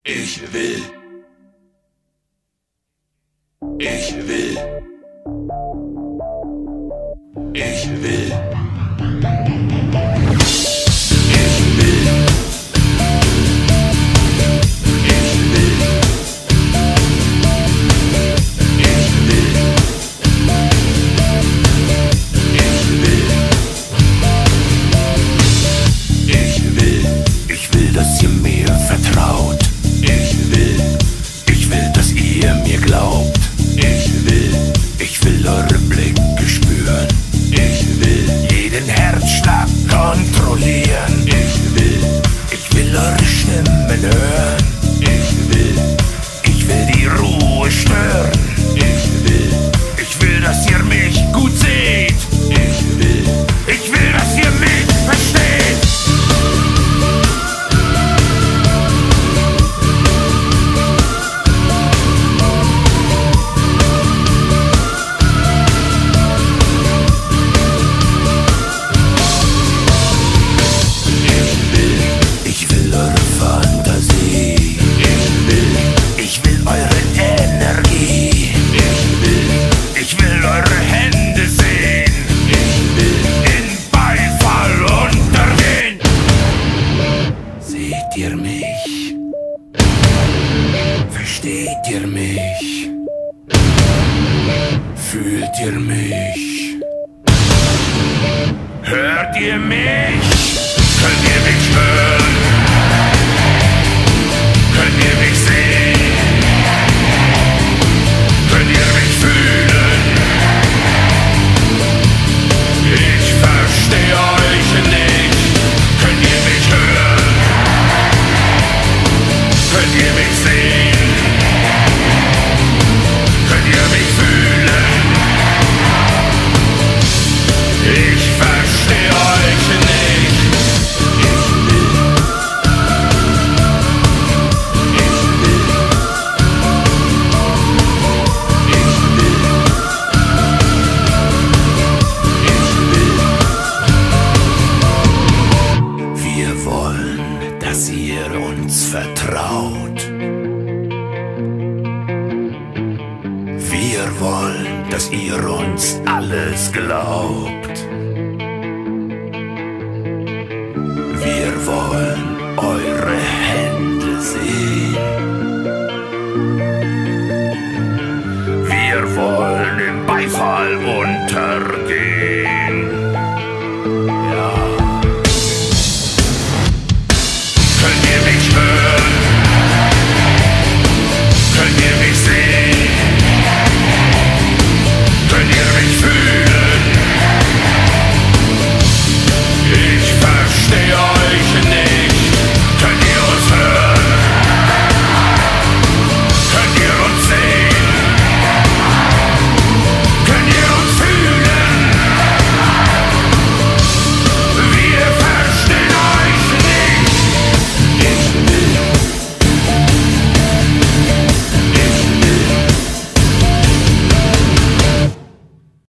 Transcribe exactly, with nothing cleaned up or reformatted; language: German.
Ich will. Ich will. Ich will. Ich will. Ich will, dass ihr mir vertraut. Ich will, Ich will, dass ihr mir glaubt. ich will, Ich will eure Blicke spüren. ich will, Jeden Herzschlag kontrollieren. ich will, Ich will eure Stimmen hören. ich will, Ich will die Ruhe stören. ich will, Ich will, dass ihr mich gut seht. ich will, Ich will, dass ihr mich versteht. Ich will eure Fantasie. ich will, Ich will eure Energie. ich will, Ich will eure Hände sehen. ich will, In Beifall untergehen. Seht ihr mich? Versteht ihr mich? Fühlt ihr mich? Hört ihr mich? Könnt ihr mich hören? Könnt ihr mich sehen? Könnt ihr mich fühlen? Ich verstehe euch nicht. Könnt ihr mich hören? Könnt ihr mich sehen? Könnt ihr mich fühlen? Ich verstehe euch nicht. Wir wollen, dass ihr uns vertraut. Wir wollen, dass ihr uns alles glaubt.